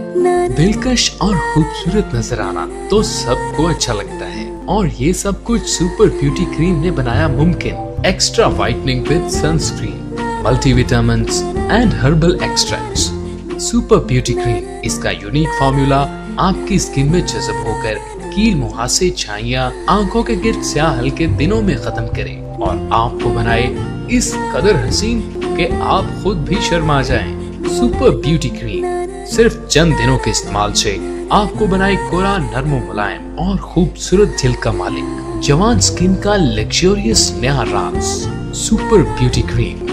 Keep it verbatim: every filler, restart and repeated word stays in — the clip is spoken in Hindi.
दिलकश और खूबसूरत नजर आना तो सबको अच्छा लगता है, और ये सब कुछ सुपर ब्यूटी क्रीम ने बनाया मुमकिन। Extra whitening with sunscreen, multivitamins and herbal extracts. Super beauty cream, इसका यूनिक फॉर्मूला आपकी स्किन में जज़ब होकर कील, मुहासे, छाइयाँ, आंखों के गिर्द स्याह हल्के दिनों में खत्म करे और आपको बनाए इस कदर हसीन कि आप खुद भी शर्मा जाएं। सुपर ब्यूटी क्रीम सिर्फ चंद दिनों के इस्तेमाल से आपको बनाए कोरा, नरम, मुलायम और खूबसूरत दिल का मालिक। जवान स्किन का लग्जरियस नया राज, सुपर ब्यूटी क्रीम।